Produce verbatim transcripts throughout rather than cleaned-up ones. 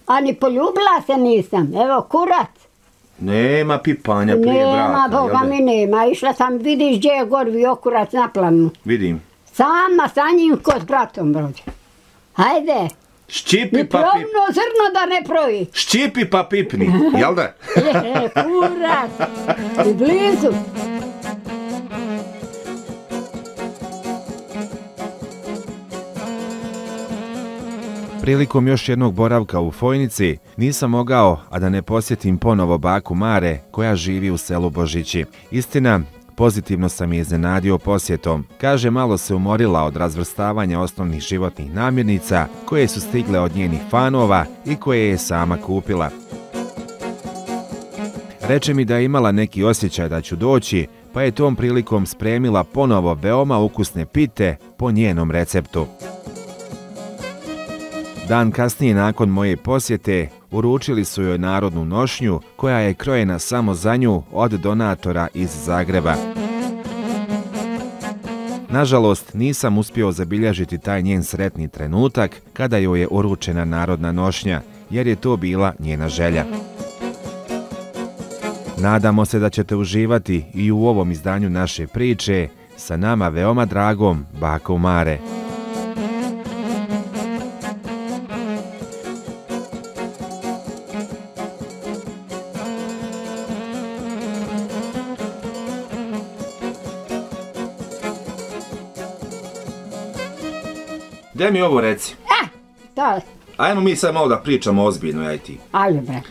A ni poljubila se nisam, evo kurac. Nema pipanja prije braka. Nema, Boga mi nema. Išla sam, vidiš gdje je gorvio kurac na planu. Vidim. Sama sa njim ko s bratom brođe. Hajde. Ščipi Ni pa pipni. plovno zrno da ne proji. Ščipi pa pipni, jel da? Je, kurac. I blizu. Prilikom još jednog boravka u Fojnici nisam mogao, a da ne posjetim ponovo baku Mare koja živi u selu Božići. Istina, pozitivno sam je iznenadio posjetom. Kaže, malo se umorila od razvrstavanja osnovnih životnih namirnica koje su stigle od njenih fanova i koje je sama kupila. Reče mi da je imala neki osjećaj da ću doći, pa je tom prilikom spremila ponovo veoma ukusne pite po njenom receptu. Dan kasnije nakon moje posjete uručili su joj narodnu nošnju koja je krojena samo za nju od donatora iz Zagreba. Nažalost, nisam uspio zabilježiti taj njen sretni trenutak kada joj je uručena narodna nošnja, jer je to bila njena želja. Nadamo se da ćete uživati i u ovom izdanju naše priče sa nama veoma dragom bakom Mare. Gdje mi ovo reci? E, to. Ajmo mi sad malo da pričamo ozbiljno, ja i ti. Ajde, bre.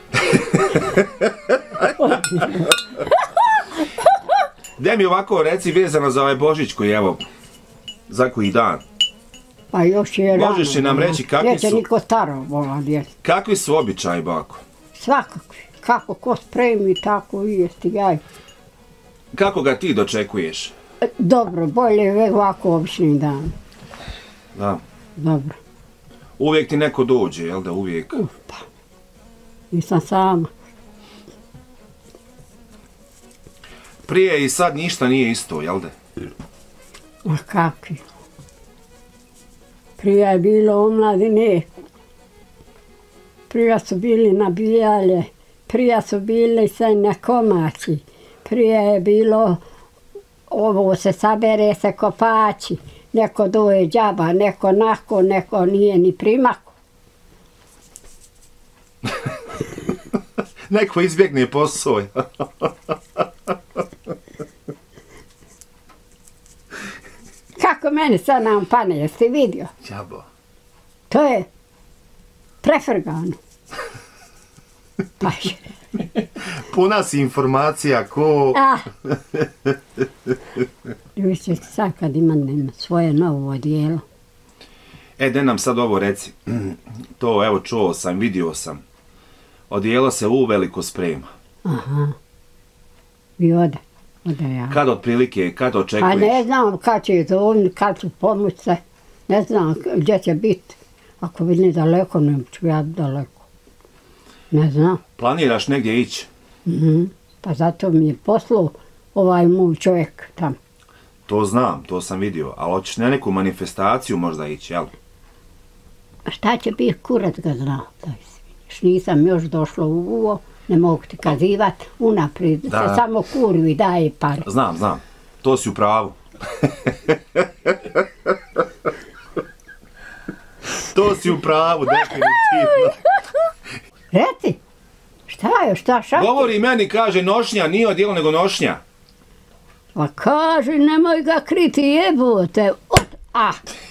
Gdje mi ovako reci vezano za ovaj Božić koji evo, za koji dan? Pa još je rano. Možeš li nam reći kakvi Neće su... niko staro vola djeti. Kakvi su običaji, bako? Svakakvi. Kako ko spremi, tako i jesti jaj. Kako ga ti dočekuješ? Dobro, bolje je ovako obični dan. Da. Dobro. Uvijek ti neko dođe, jel da, uvijek? Uf, pa. Nisam sama. Prije i sad ništa nije isto, jel da? A kakvi? Prije je bilo omladine. Prije su bili nabijalje. Prije su bili sve na komači. Prije je bilo, ovo se sabere se kopači. Neko doje džaba, neko nako, neko nije ni primako. Neko izbjegne posao. Kako meni sad nam pane, jesi vidio? Džabo. To je prefrgano. Pa Puna si informacija ko... Ah. Vi ćete sad kad imam svoje novo odijelo. E, de nam sad ovo reci. To, evo, čuo sam, vidio sam. Odijelo se uveliko sprema. Aha. I ode. Ode ja. Kad otprilike, kad očekuješ? A ne znam kad će zovni, kad ću pomoći se. Ne znam gdje će biti. Ako bi ne daleko, ne ću ja daleko. Ne znam. Planiraš negdje ići? Mhm. Pa zato mi je poslao ovaj moj čovjek tam. To znam, to sam vidio. Ali hoćeš na neku manifestaciju možda ići, jel? A šta će biti, kurac ga zna. Nisam još došla u uvo, ne mogu ti kazivat unaprijed. Se samo kurvi daje pare. Znam, znam. To si u pravu. To si u pravu, definitivno. Reci, šta je, šta šapti? Govori meni, kaže, nošnja, nije odijelo nego nošnja. Pa kaže, nemoj ga kriti, jebote. Od, a.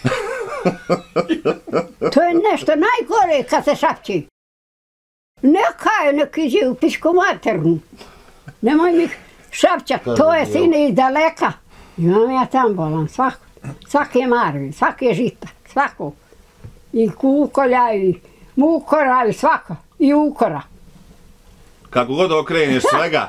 To je nešto najgore kad se šapći. Neka je, nek iđe u pičku maternu. Nemoj mi šapćat, to je sine iz daleka. Imam ja tam bolan, svako. Svake marvi, svake žita, svako. I kukolja, i mukora, i svako. I ukora. Kako god okreneš svega.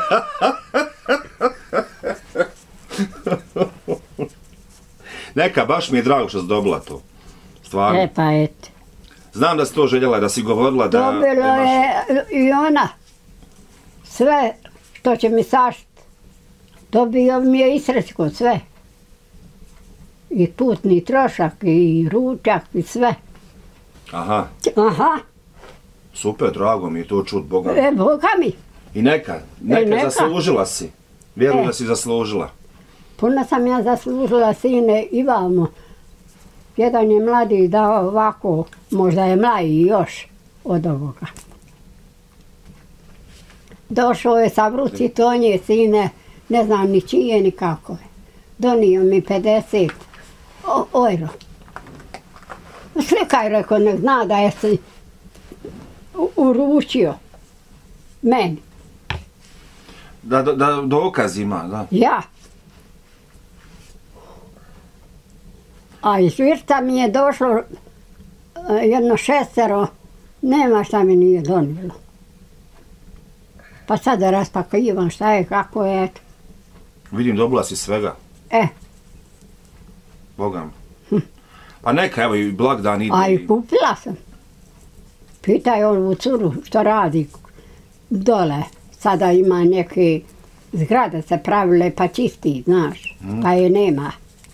Neka, baš mi je drago što si dobila to. Stvarno. E pa eto. Znam da si to željela, da si govorila da... Dobila je i ona sve što će mi sašiti. Dobio mi je i srećko sve. I putni trošak, i ručak, i sve. Aha. Aha. Super, drago mi je to čut, Boga mi. E, Boga mi. I neka, neka, E, neka. zaslužila si. Vjerujem E. da si zaslužila. Puno sam ja zaslužila, sine, i vamo. Jedan je mladi dao ovako, možda je mlaji još od ovoga. Došao je sa vruci tonje, sine, ne znam ni čije ni kako je. Donio mi pedeset euro. Slikaj, rekao, nek zna da je si u- uručio meni. Da, da, da dokaz ima, da. Ja. A iz Virta mi je došlo e, jedno šestero, nema šta mi nije donijelo. Pa sad da raspakivam šta je, kako je, eto. Vidim, dobila si svega. E, Boga mi. Pa neka, evo i blagdan ide. a i kupila sam. Pitaj ovu curu što radi dole. Sada ima neke zgrade se pravile pa čisti, znaš, pa je nema.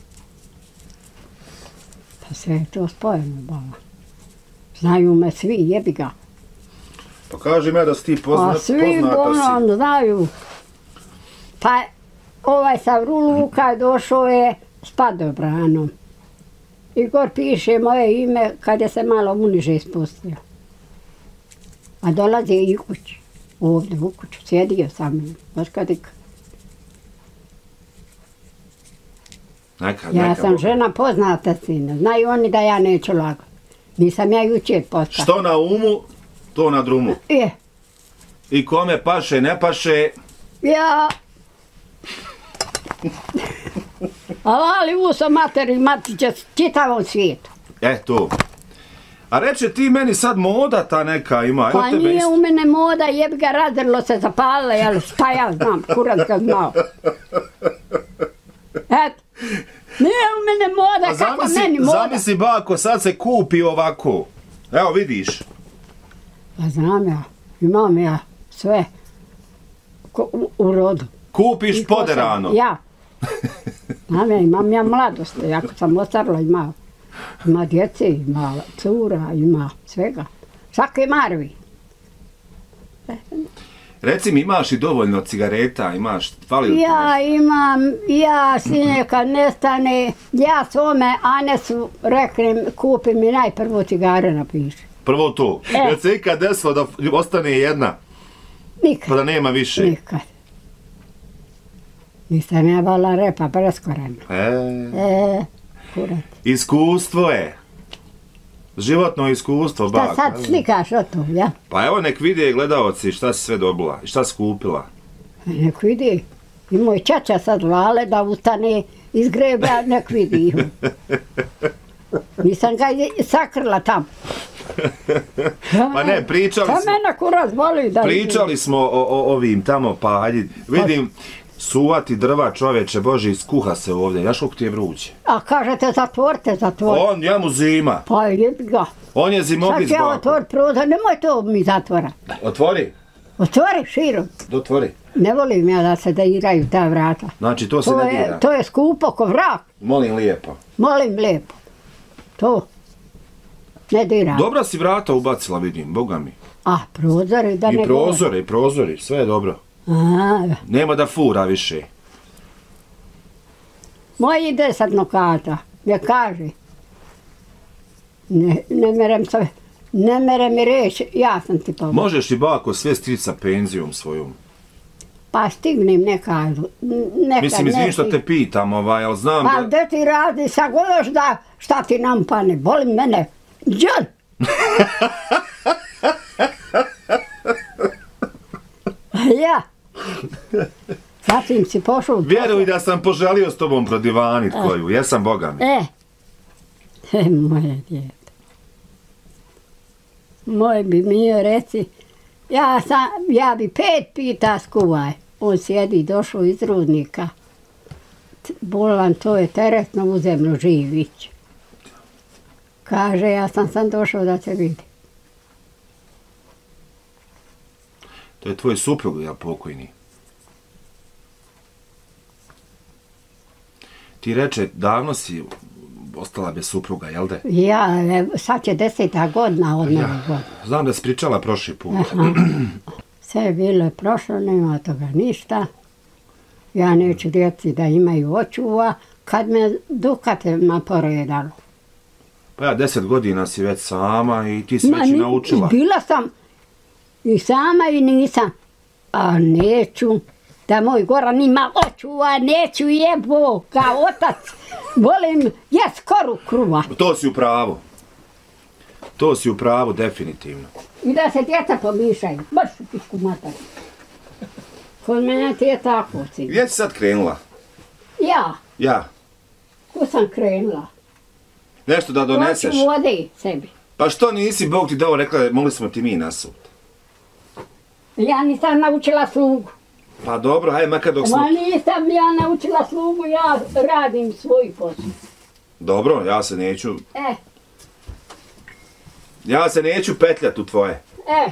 Pa sve je to spojeno, bala. Znaju me svi, jebi ga. Pa kaži me da si ti poznat, A svi poznata si. bolom znaju. Pa ovaj sa Vruluka došao je s padobranom. I gor piše moje ime kad je se malo uniže spustio. A dolazi i kući. Ovdje u kuću, sjedio sam im. Baš kad ik- Neka, Ja neka, sam Boga. žena poznata, sine. Znaju oni da ja neću lagati. Nisam ja jučer postala. Što na umu, to na drumu. Je, I kome paše, ne paše, ja... Ali uso materi matiće čitavom svijetu. e to. A reče ti meni sad moda ta neka ima, evo Pa tebe nije isto. u mene moda, jebi ga razrlo se zapalilo, jel šta ja znam, kurac ga znao. Eto, nije u mene moda, A kako zamisli, meni moda. zamisli bako, sad se kupi ovako. Evo vidiš. Pa znam ja, imam ja sve ko, u, u rodu. Kupiš I ko sam- poderano. Ja. Znam ja, imam ja mladost, jako sam ostarila, ima, ima djece, ima cura, ima svega. Svake marvi. Reci mi, imaš i dovoljno cigareta, imaš, fali li ti Ja imam, ja sine kad nestane, ja svome Anesu reknem, kupi mi najprvo cigare napiši. Prvo to. E. Jel se ikad desilo da ostane jedna, pa Nikad, da nema više? nikad. Nisam ja vala repa preskoreno. E, E, kurac. iskustvo je. Životno iskustvo, Šta bako. sad slikaš o to, ja? Pa evo nek vide gledaoci šta si sve dobila i šta si kupila. Nek vidi. I moj čača sad vale da ustane iz greba, nek vidi. Nisam ga i sakrila tamo. Pa ne, pričali Šta smo, mene kurac boli da... pričali smo o, o ovim tamo, pa ajde, vidim, suvati drva čoveče, Bože, iskuha se ovdje, znaš koliko ti je vruće? A kažete zatvorite, zatvorite. On, ja mu zima, Pa jebi ga. on je Sad zimoglic, ću ja bako. otvorit prozor, nemoj to mi zatvora. Otvori, Otvori širom. otvori. Ne volim ja da se diraju ta vrata. Znači, to se To ne je, dira. to je skupo ko vrak. Molim lijepo. Molim lijepo. To. Ne dira. Dobra si vrata ubacila, vidim, Boga mi. A, prozori da ne... I prozori, i prozori, sve je dobro. A, Nema da fura više. moji deset nokata, ja kaže. Ne, ne merem se, ne merem mi reći, ja sam ti pomogla. Možeš li bako sve stići sa penzijom svojom? Pa stignem nekad, nekad Mislim, izvim što te pitam, ovaj, ali znam Pa da... gdje ti radi, sad gledaš da šta ti nam pane, boli mene. Džan! Ja. Zatim si pošao... Vjeruj da sam poželio s tobom prodivanit koju, jesam, Boga mi. E, e, moje djete. Moj bi mi je reci, ja, sam, ja bi pet pita skuvaj. On sjedi, došao iz Rudnika. T- Bolan, to je teretno u zemlju Živić. Kaže, ja sam sam došao da te vidi. To je tvoj suprug, ja pokojni. Ti reče, davno si ostala bez supruga, jel de? Ja, sad će deseta godina od Novog godina. Znam da si pričala prošli put. Sve je bilo prošlo, nema toga ništa. Ja neću djeci da imaju očuva, kad me dukatima poredalo. Pa ja, deset godina si već sama i ti si već i naučila. Bila sam i sama i nisam. A neću da moj Goran ima očuva, neću jebo kao otac. Volim jes koru kruva. To si u pravu. To si u pravu, definitivno. I da se djeca pomišaju, baš u pičku mater. Kod mene ti je tako. Gdje si sad krenula? Ja. Ja. Ko sam krenula? Nešto da doneseš? Hoću vode sebi. Pa što nisi, Bog ti dao, rekla, mogli smo ti mi nasut. Ja nisam naučila slugu. Pa dobro, hajde, makar dok smo... Ma nisam ja naučila slugu, ja radim svoj posao. Dobro, ja se neću... E. Ja se neću petljati u tvoje. E.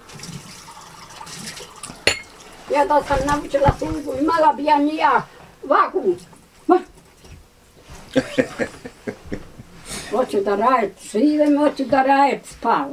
Ja da sam naučila slugu, imala bi ja nija vagu. Hoću da rajet šivem, hoću da rajet spava.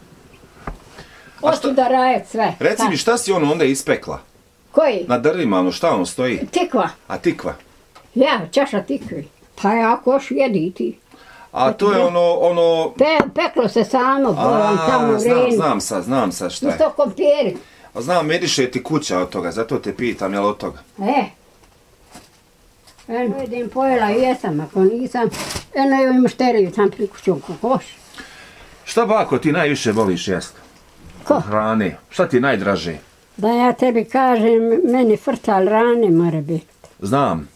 Hoću da rajet sve. Reci mi, šta si ono onda ispekla? Koji? Na drvima, ono, šta ono stoji? Tikva. A tikva? Ja, čaša tikvi. Pa ja koš jedi ti. A to je ono, ono... Pe, peklo se samo, bolam tamo u znam, Renu. znam sad, znam sad šta je. Isto kompjeri. A znam, miriše ti kuća od toga, zato te pitam, jel od toga? E. Eno jedin pojela i jesam, ako nisam. Eno je im šteriju sam prikuću oko koš. Šta bako ti najviše voliš jest? Ko? Hrane. Šta ti najdraže? Da ja tebi kažem, meni frtal rane mora biti. Znam.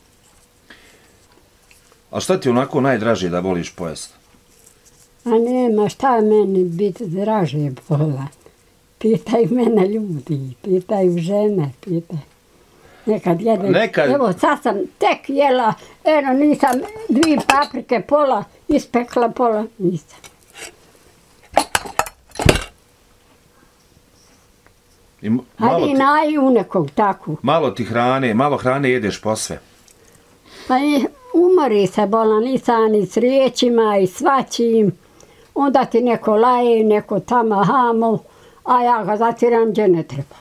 A šta ti onako najdraže da voliš pojest? A nema šta meni biti draže bola. Pitaju mene ljudi, pitaju žene, pitaju. Nekad jedem. Nekad... Evo sad sam tek jela, eno nisam dvije paprike pola, ispekla pola, nisam. I malo Ali ti, naju nekog takvu. malo ti hrane, malo hrane jedeš posve. Pa i umori se bola, nisam i s riječima i svačim. Onda ti neko laje, neko tamo hamo, a ja ga zatiram gdje ne treba.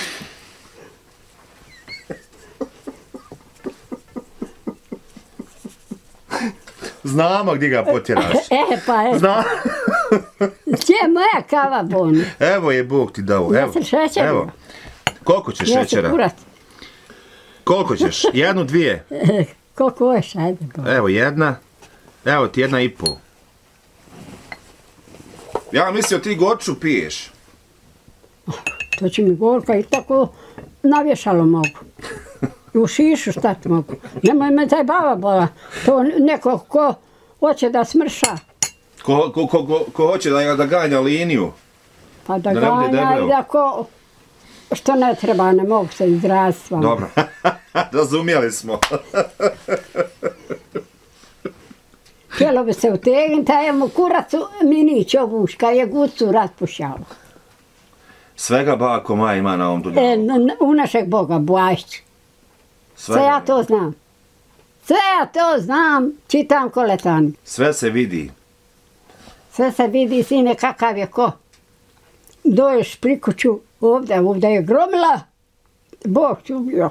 Znamo gdje ga potjeraš. E, pa je. Znam. Gdje je moja kava boni? Evo je Bog ti dao. Evo. Jesi šećer? Evo. Koliko ćeš Jesi šećera? kurac? Koliko ćeš? Jednu, dvije? Koliko hoćeš, ajde boni. Evo jedna. Evo ti jedna i pol. Ja mislio ti gorču piješ. To će mi gorka i tako navješalo mogu. I u šišu šta ti mogu. Nemoj me taj baba bola. To neko ko hoće da smrša. Ko, ko, ko, ko, ko hoće da, da ganja liniju. Pa da Da ne bude ganja debelo. i da ko... Što ne treba, ne mogu se izraziti s vama. Dobro. Razumjeli smo. Htjelo bi se utegnuti, a evo kurac minić obuška je gucu raspušao. Svega bako Maja ima na ovom dunjalu. E, n- u našeg Boga, Błašć. Sve ja to znam. Sve ja to znam, čitam koletani. Sve se vidi. Sve se vidi, sine, kakav je ko. Doješ pri kuću, ovdje, ovdje je gromila, Bog ti ubio.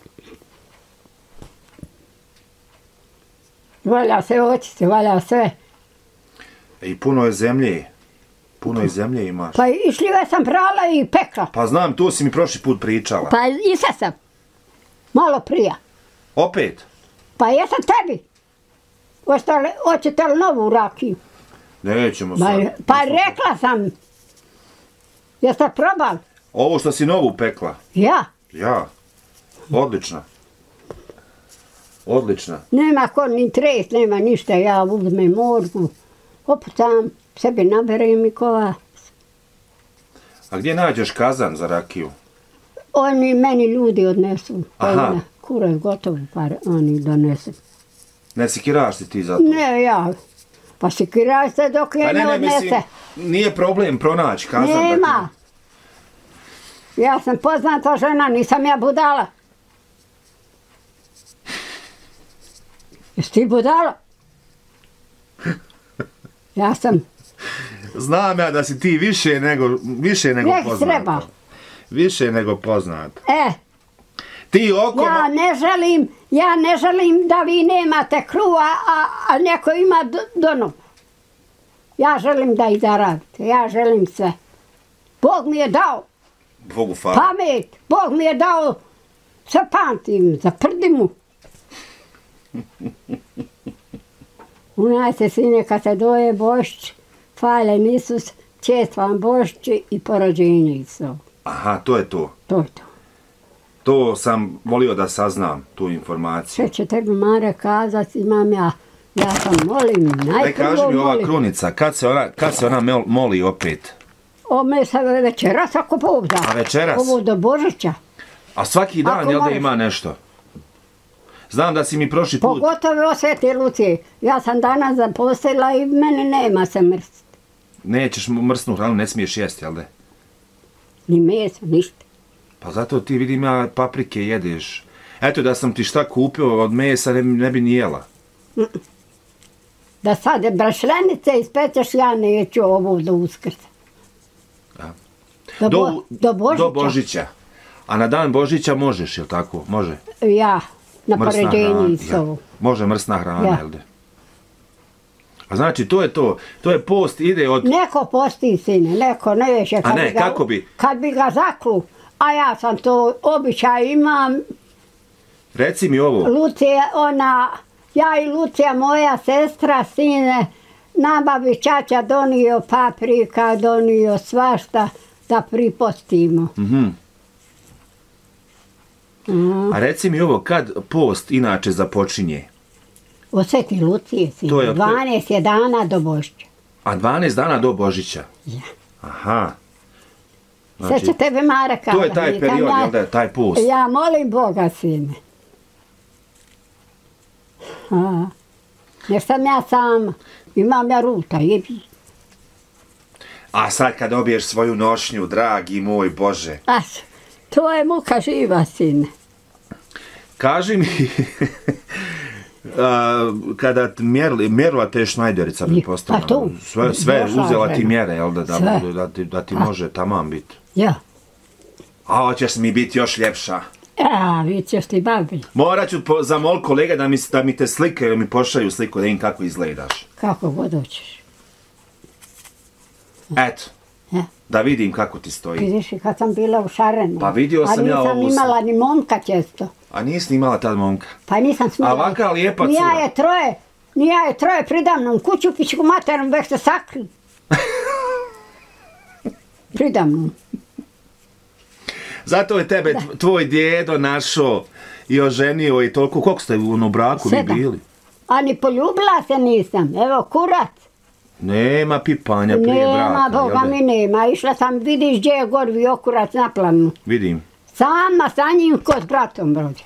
Valja se očiti, valja sve. I puno je zemlje. Puno je zemlje imaš. Pa i šljive sam prala i pekla. Pa znam, tu si mi prošli put pričala. Pa i sad sam. Malo prija. Opet? Pa jesam tebi. Ostale, hoćete li novu rakiju? Nećemo Pa, sad. pa rekla sam. Jeste probali? Ovo što si novu pekla. Ja. Ja. Odlična. Odlična. Nema ko ni tres, nema ništa. Ja uzmem morgu, oputam, sebi naberem i kova. A gdje nađeš kazan za rakiju? Oni meni ljudi odnesu. Aha. Kurac gotovo, pa oni donesu. Ne sikiraš ti ti za to? Ne, ja. Pa sikiraj se dok je Pa ne, ne, ne, odnese. mislim, nije problem pronaći kazan. da ti- Nema. Ja sam poznata žena, nisam ja budala. Jesi ti budala? Ja sam... Znam ja da si ti više nego, više nego Nek poznata. treba. Više nego poznata. E, Ti oko... ja ne želim, ja ne želim da vi nemate kruva, a, a neko ima donom. Ja želim da i da radite, ja želim sve. Bog mi je dao Bogu hvala. pamet, Bog mi je dao, sve pamtim, zaprdi mu. Unajte sine, kad se doje Božić, hvala Isus, čest vam Božić i porođenje Isusovo. Aha, to je to. To je to. To sam volio da saznam, tu informaciju. Sve će tebi Mare kazat, imam ja, ja sam molim, Ne najprvo kaži mi ova molim. krunica, kad se ona, kad se ona mel- moli opet? O me se večeras ako Bog da. A večeras? Ovo do Božića. A svaki dan, Ako jel da moraš. ima nešto? Znam da si mi prošli put... Pogotovo o Svete Lucije. Ja sam danas zaposlila i meni nema se mrst. Nećeš mrsnuti, ali ne smiješ jesti, jel da? Ni mesa, ništa. Pa zato ti vidim ja paprike jedeš. Eto da sam ti šta kupio od mesa ne, ne bi ni jela. Da sad brašlenice ispečeš, ja neću ovo do Uskrsa. Da. Do, Do, bo, do Božića. do Božića. A na dan Božića možeš, jel tako? Može. Ja, na Mrsna hrana, poređenje ja. Isusovo. Može mrsna hrana, Ja. jel da? A znači, to je to. To je post, ide od... Neko posti, sine, neko neće. Kad ne, bi ga, kako bi? Kad bi ga zaklu, a ja sam to običaj imam, Reci mi ovo. Lucija, ona, ja i Lucija, moja sestra, sine, nama bi čača donio paprika, donio svašta da pripostimo. Mhm. Mm. A reci mi ovo, kad post inače započinje? Osjeti Lucije, sine, To je od- dvanaest je dana do Božića. A dvanaest dana do Božića? Ja. Aha. Sve će tebe Mara kada. to je taj period, jel da je, taj post? Ja molim Boga, sine. A, ne sam ja sama, imam ja ruta, jebi. A sad kad dobiješ svoju nošnju, dragi moj Bože, A, to je muka živa, sine. kaži mi, a, kada t- mjerli, mjerila te Šnajderica, Pa pretpostavljam, tu, sve, sve došla uzela ti žena. mjere, jel da, da, Sve. da, da ti, da ti Pa. može tamam biti. Ja. A hoćeš mi biti još ljepša. A, vi ćeš ti babi. Morat ću po, zamol kolega da mi, da mi te slike, da mi pošalju sliku da im kako izgledaš. Kako god hoćeš. Eto, Ja. da vidim kako ti stoji. Vidiš i kad sam bila u Šarenu. Pa vidio sam ja A nisam ovu imala ni momka često. A nisi imala tad momka. Pa nisam smjela. A ovaka lijepa Nija cura. je troje, nija je troje pridamnom kuću, pičku materom, već se sakli. Pridamnom. Zato je tebe tv- tvoj djedo našao i oženio i toliko. Koliko ste u ono braku vi Sedam. bili? A ni poljubila se nisam. Evo, kurac. Nema pipanja prije Nema, braka, Boga jel da? mi nema. Išla sam, vidiš gdje je gorvi okurac na planu. Vidim. Sama sa njim kod bratom brođe.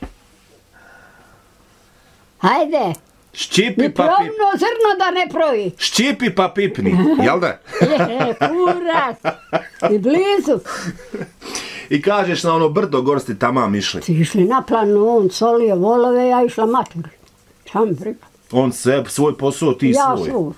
Hajde, Ščipi ni pa pip. plovno zrno da ne proji. Ščipi pa pipni, jel da? E, kurac. I blizu. I kažeš na ono brdo gor ste tamam išli. Ti išli na planu, on solio volove, ja išla maturi. Šta mi briga? On sve, svoj posao, ti Ja svoj. svoj.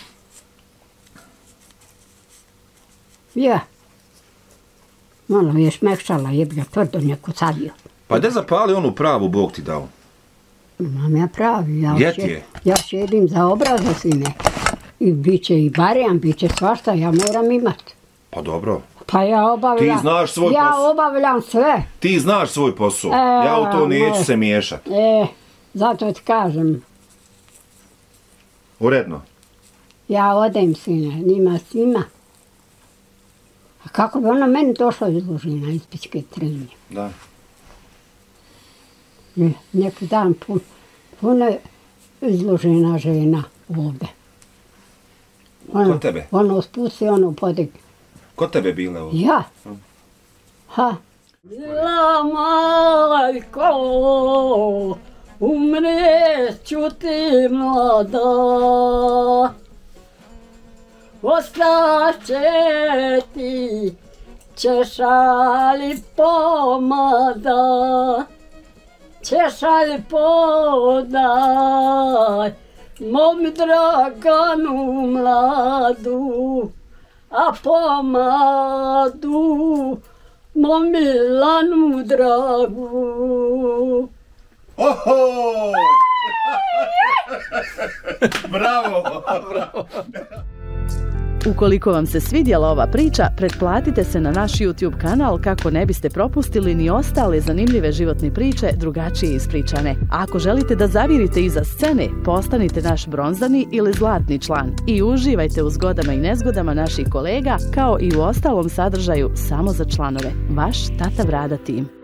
Ja. Malo je šmekšala, jebi ga, tvrdo neko sadio. Pa da zapali onu pravu, Bog ti dao. Imam ja pravi, ja, Gdje ti še- je? ja šedim za obraza, sine. I bit će i barjam, bit će svašta, ja moram imat. Pa dobro. Pa ja obavljam, Ti znaš svoj ja posao. obavljam sve. Ti znaš svoj posao. E, Ja u to neću moj. se miješati. E, zato ti kažem, Uredno. ja odem, sine, njima svima. A kako bi ono meni došlo iz Lužina, iz Pičke Trinje? Da. Ne, neki dan pun, puno je izložena žena ovdje. Ono, Kod tebe? Ono spusti, ono podig. Kod tebe bile ovo? Ja. Ha. Mila majko, umreću ti mlada, ostaće ti češali pomada, češali podaj, mom Draganu mladu, a pomadu mom Milanu dragu. Oho! Bravo, bravo. Ukoliko vam se svidjela ova priča, pretplatite se na naš YouTube kanal kako ne biste propustili ni ostale zanimljive životne priče drugačije ispričane. A ako želite da zavirite iza scene, postanite naš bronzani ili zlatni član i uživajte u zgodama i nezgodama naših kolega, kao i u ostalom sadržaju samo za članove. Vaš Tata Brada tim.